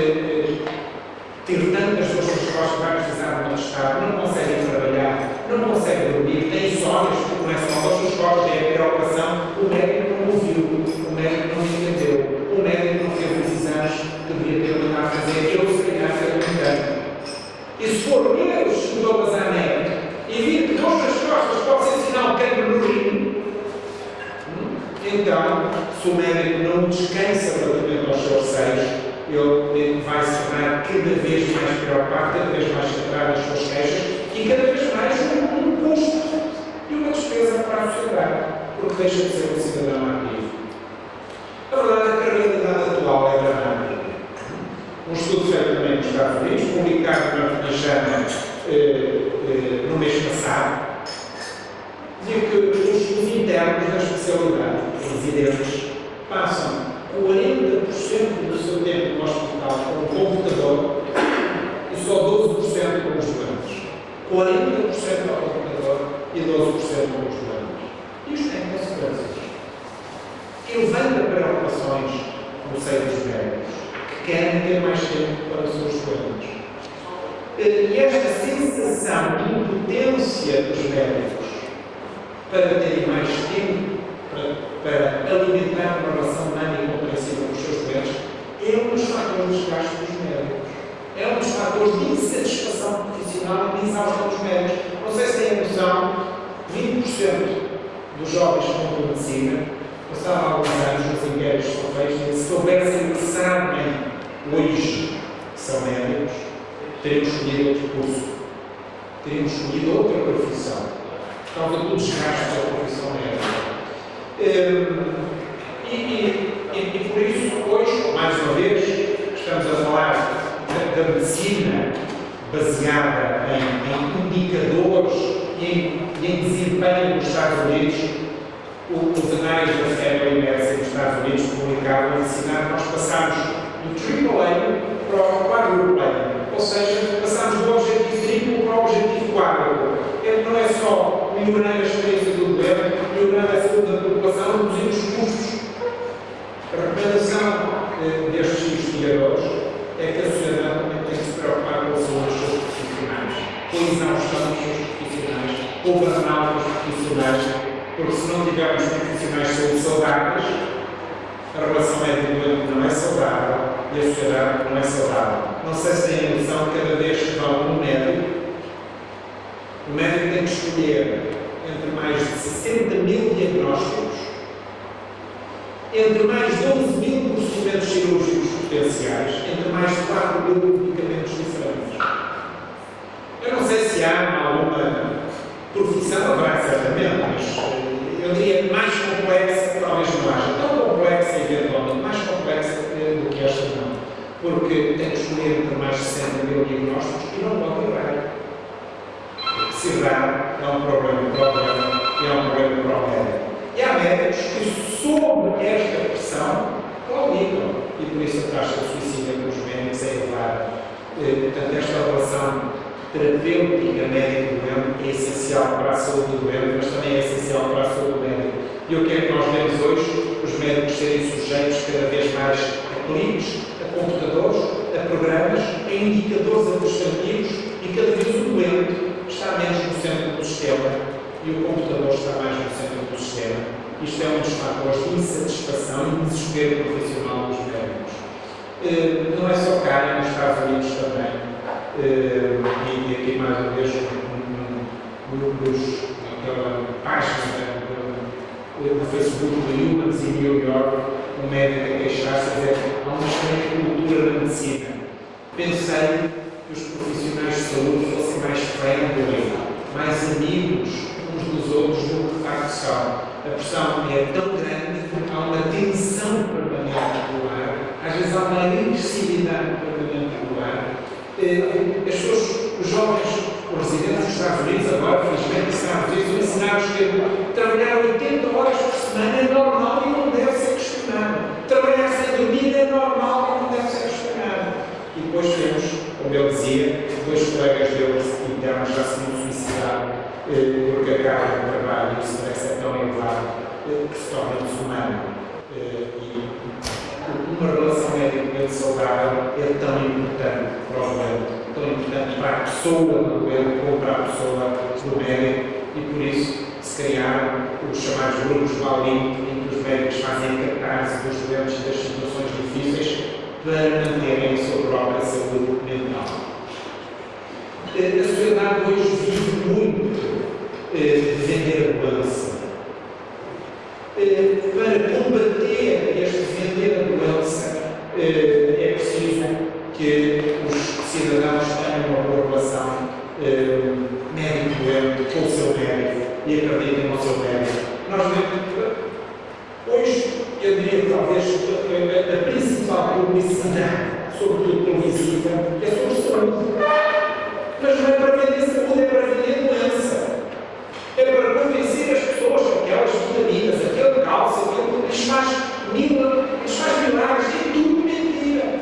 ter tantas dores nas costas, vai precisar de um atestado, não consegue trabalhar, não consegue dormir, tem insónias que começam a dores nas costas, é a preocupação. O médico não ouviu, o médico não entendeu, o médico não fez os exames que deveria ter mandado fazer, eu se calhar fez um engano. E se for ler os sintomas à médica e vir que dores nas costas pode ser sinal de cancro no rim, então, se o médico não descansa relativamente aos seus receios, ele vai se tornar cada vez mais preocupado, cada vez mais centrado nas suas queixas e cada vez mais um custo e uma despesa para a sociedade, porque deixa de ser um cidadão ativo. A verdade é que a realidade atual é dramática. Um estudo feito também nos Estados Unidos, publicado na Chama no mês passado, dizia que os internos da especialidade, residentes, passam 40% do seu tempo no hospital com o computador e só 12% com os doentes. 40% ao computador e 12% com os doentes. Isto tem consequências. E levanta preocupações no seio dos médicos, que querem ter mais tempo para os seus doentes. E esta sensação de impotência dos médicos para terem mais tempo para alimentar uma relação humana e compreensiva com os seus doentes é um dos fatores de desgaste dos médicos. É um dos fatores de insatisfação profissional e de exaustão dos médicos. Não sei se têm a noção, 20% dos jovens que vão para a medicina, passaram alguns anos nos inquéritos que são feitos, se soubessem que sabem hoje que são médicos, teriam escolhido outro curso, teriam escolhido outra profissão, por causa do desgaste da profissão médica. E por isso, hoje, mais uma vez, estamos a falar da medicina baseada em indicadores e em desempenho nos Estados Unidos. Os anais da Family Medicine nos Estados Unidos publicaram a ensinar que nós passamos do AAA para o quadruple, ou seja, passamos do objetivo triplo para o objetivo quádruplo. Não é só melhorar a experiência do doente, melhorar a saúde da população, reduzir os custos. A recomendação destes investigadores é que a sociedade também tem que se preocupar com a saúde dos seus profissionais, com a exaustão dos seus profissionais, com o burnout dos profissionais, porque se não tivermos profissionais de saúde saudáveis, a relação médico-doente não é saudável e a sociedade não é saudável. Não sei se têm a noção que cada vez que vão no médico, o médico tem que escolher entre mais de 60 mil diagnósticos, entre mais de 11 mil procedimentos cirúrgicos potenciais, entre mais de 4 mil medicamentos diferentes. Eu não sei se há alguma profissão, haverá certamente, mas eu diria mais complexa, talvez não haja. Tão complexa, eventualmente, mais complexa do que esta não. Porque tem que escolher entre mais de 60 mil diagnósticos e não pode errar. Se errar, é um problema para o médico e é um problema para o médico. E há médicos que, sob esta pressão, claudicam. E por isso a taxa de suicídio com os médicos é elevada. Portanto, esta relação terapêutica médico-doente é essencial para a saúde do doente, mas também é essencial para a saúde do médico. E o que é que nós vemos hoje? Os médicos serem sujeitos cada vez mais a cliques, a computadores, a programas, a indicadores administrativos e cada vez o doente está menos no centro do sistema e o computador está mais no centro do sistema. Isto é um dos fatores de insatisfação e de desespero profissional dos médicos. Não é só cá, nos Estados Unidos também. E aqui mais uma vez naquela página do Facebook de Humans em New York, um médico a queixar-se a dizer há uma estranha cultura na medicina. Pensei que os profissionais de saúde fossem mais friendly, mais amigos uns dos outros do que de facto são. A pressão é tão grande, há uma tensão permanente do ar, às vezes há uma agressividade permanente do ar. Os jovens residentes dos Estados Unidos, agora, felizmente, são ensinados que trabalhar 80 horas por semana é normal e não deve ser questionado. Trabalhar sem dormir é normal e não deve ser questionado. E depois temos, como eu dizia, dois colegas deles internos já se tinham suicidado porque a carga de trabalho e o stress é tão elevado que se torna desumano. Uma relação médico-doente saudável é tão importante para o doente, tão importante para a pessoa do doente como para a pessoa do médico, e por isso se criaram os chamados grupos Valin, em que os médicos fazem a catarse dos doentes das situações difíceis para manterem a sua própria saúde mental. A sociedade hoje vive muito de vender a doença. Para combater este vender a doença é preciso eu diria que talvez a principal publicidade, sobretudo televisiva, é sobre saúde. Mas não é para vender saúde, é para vender doença. É para convencer as pessoas que aquelas vitaminas, aquele cálcio, aquele lhes faz milagres, é tudo mentira.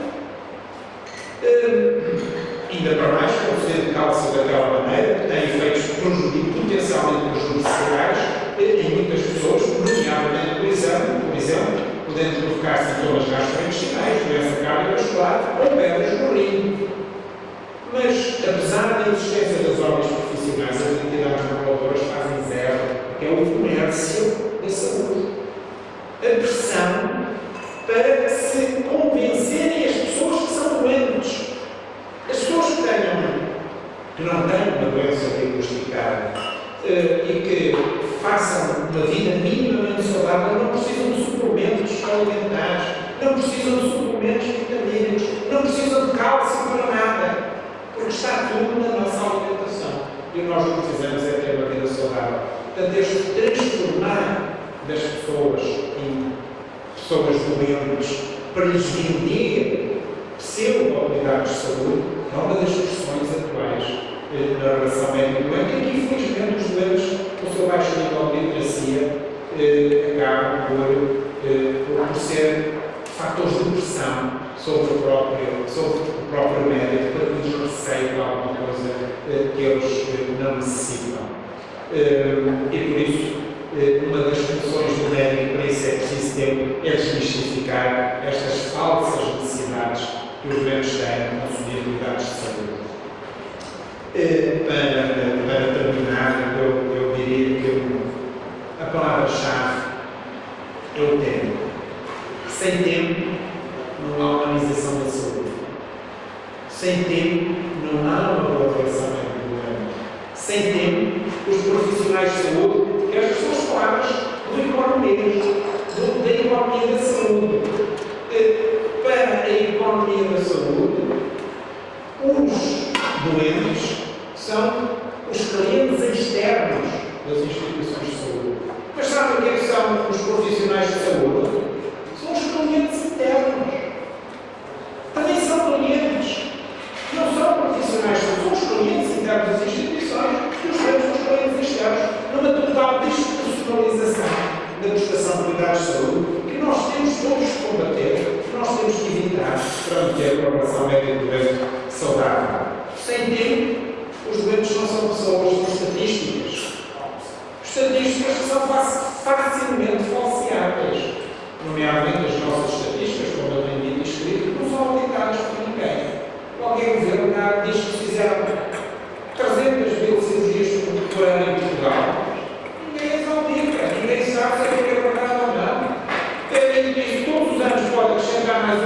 Ainda para mais, quando se vende cálcio daquela maneira, que tem efeitos potencialmente prejudiciais em muitas pessoas, nomeadamente, por exemplo, podendo provocar sintomas gastrointestinais, doença cardiovascular ou pedras no rim. Mas, apesar da existência das ordens profissionais, as entidades reguladoras fazem zero, que é o comércio da saúde. A pressão para se convencerem as pessoas que são doentes. As pessoas que não têm uma doença diagnosticada e que façam uma vida minimamente saudável, não precisam de suplementos alimentares, não precisam de suplementos vitamínicos, não precisam de cálcio para nada, porque está tudo na nossa alimentação. E nós o que precisamos é ter uma vida saudável. Portanto, este transformar das pessoas em pessoas doentes para lhes vender pseudo-autoridades de saúde é uma das expressões atuais na relação médico-doente, em que infelizmente os doentes, com o seu baixo nível de literacia, acabam por ser fatores de pressão sobre o próprio médico para que lhes receita alguma coisa que eles não necessitam. E por isso, uma das funções do médico para isso é preciso tempo, é desmistificar estas falsas necessidades que os doentes têm de consumir cuidados de saúde. Para terminar, eu diria que a palavra-chave é o tempo. Sem tempo, não há humanização da saúde. Sem tempo, não há uma boa relação entre o doente. Sem tempo, os profissionais de saúde, que as pessoas claras do economia, da economia da saúde, para a economia da saúde, os doentes são os clientes externos das instituições de saúde. Mas sabem o que é que são os profissionais de saúde? São os clientes internos. Também são clientes. Não são profissionais, são os clientes internos das instituições e os doentes são os clientes externos, numa total institucionalização da prestação de cuidados de saúde que nós temos todos que combater, que nós temos que evitar para manter a programação médico-doente saudável. Sem tempo, os doentes não são pessoas, são estatísticas. Estatísticas que são facilmente falseáveis. Nomeadamente as nossas estatísticas, como eu tenho dito e escrito, não são auditadas por ninguém. Qualquer governo diz que se fizeram 300.000 cirurgias por ano em Portugal. Ninguém as audita, ninguém sabe se é verdade ou não. E todos os anos pode acrescentar mais 1%.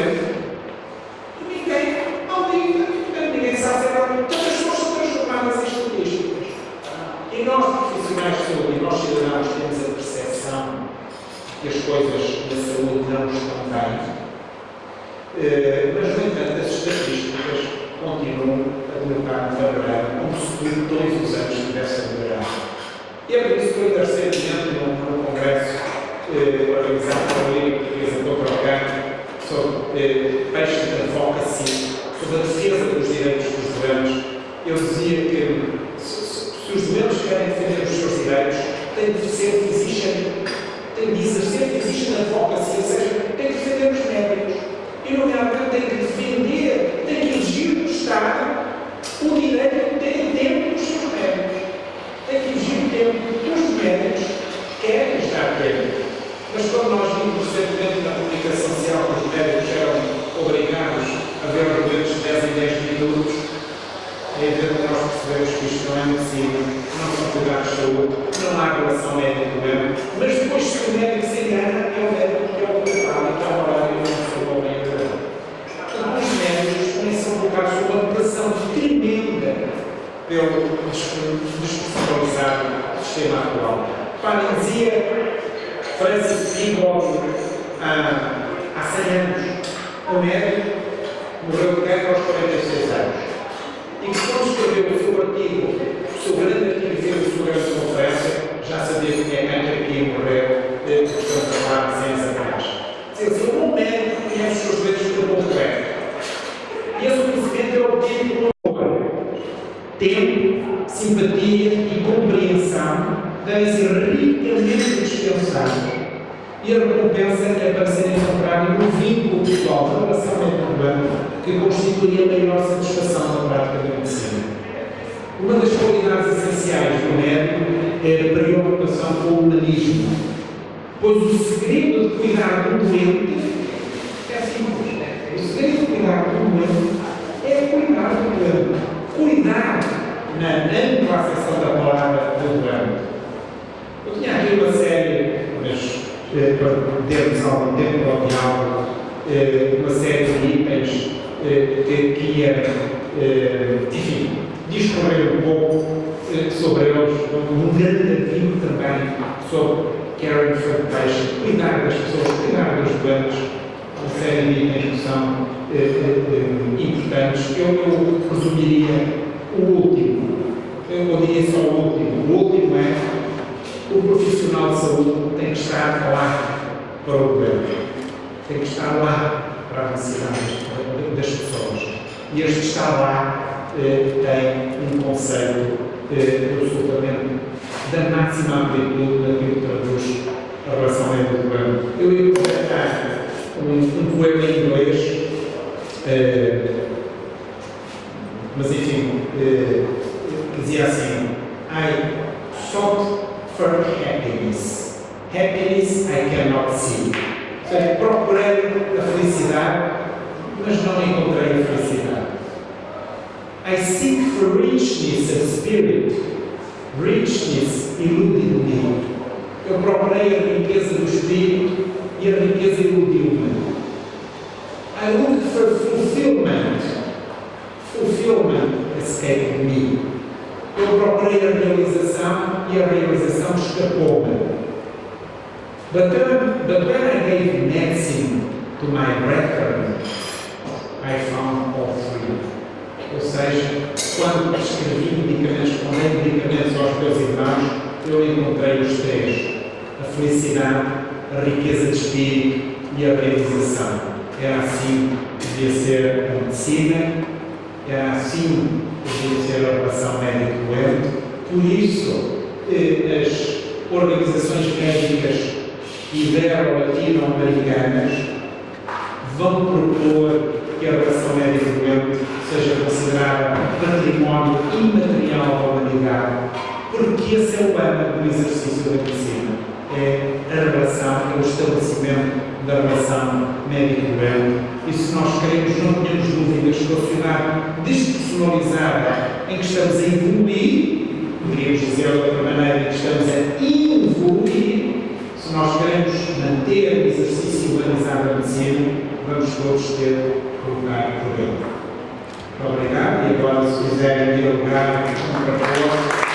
Ninguém audita, ninguém sabe se é verdade. Todas as pessoas são transformadas em estatísticas. E nós, profissionais de saúde, e nós, cidadãos, temos a percepção que as coisas na saúde não estão bem. Mas, no entanto, as estatísticas continuam a colocar no panorama como se todos os anos tivessem melhorado. E é por isso que eu, recentemente, num congresso organizado pela Liga Portuguesa contra o Cancro, sobre patient advocacy, sobre a defesa dos direitos dos doentes, eu dizia que se os doentes querem defender os seus direitos, têm de ser physician, têm de exercer physician advocacy, ou seja, têm de defender os médicos. E, nomeadamente, têm que defender, têm que exigir do Estado o direito de terem tempo dos seus médicos. Têm que exigir o tempo dos médicos que querem estar tempo. Mas quando nós vimos recentemente na comunicação social que os médicos eram obrigados a ver os doentes de 10 em 10 minutos, é evidente que nós percebemos que isto não é possível, não são cuidados de saúde, não há relação médico-doente, mas depois se o médico se engana, é o médico que é o culpado e está a horário e não se for bem a doente. Portanto, os médicos também são colocados sob uma pressão tremenda pelo despersonalizado sistema atual. Para dizia Francis Fillmore há 100 anos, um médico morreu de cancro aos 46 anos. E que quando escreveu o seu artigo, o seu grande artigo que fez a sua grande conferência, já sabia que é cancro que ia morrer, de questão de falar de ciência. é para ser encontrado no vínculo pessoal da relação médico-doente que constitui a maior satisfação da prática da medicina. Uma das qualidades essenciais do médico é a preocupação com o humanismo, pois o segredo de cuidar do doente é simples. O segredo de cuidar do doente é cuidar do doente. Cuidar na ampla acessão da palavra do doente. Eu tinha aqui uma série, mas para termos algum tempo ao diálogo, uma série de itens que ia, enfim, discorrer um pouco sobre eles, um grande artigo também sobre caring for the patient, cuidar das pessoas, cuidar dos doentes, uma série de itens que são importantes. Eu resumiria o último, eu diria só o último. O último é o profissional de saúde tem que estar lá para o doente, tem que estar lá para a necessidade das pessoas. E este estar lá tem um conceito absolutamente da máxima amplitude daquilo que traduz a relação médico-doente. Eu ia comentar um poema em inglês, mas enfim, que dizia assim: I sought for happiness. Happiness I cannot see. Ou seja, procurei a felicidade, mas não encontrei a felicidade. I seek for richness of spirit. Richness iluded-me. Eu procurei a riqueza do espírito e a riqueza iludiu-me. I looked for fulfillment. Fulfillment escaped me. Eu procurei a realização e a realização escapou-me. But when I gave medicine to my brethren, I found all three. Ou seja, quando prescrevi medicamentos, quando dei medicamentos aos meus irmãos, eu encontrei os três: a felicidade, a riqueza de espírito e a realização. Era assim que devia ser a medicina, era assim que devia ser a relação médico-doente. Por isso, as organizações médicas ibero-latino-americanas vão propor que a relação médico-doente seja considerada património imaterial da humanidade, porque esse é o âmbito do exercício da medicina. É a relação, é o estabelecimento da relação médico-doente. E se nós queremos, não tenhamos dúvidas que a sociedade despersonalizada em que estamos a evoluir, poderíamos dizer de outra maneira, que estamos a involuir, se nós queremos manter o exercício humanizado da medicina, vamos todos ter que lutar por ele. Muito obrigado, e agora, se quiserem dialogar um para o outro.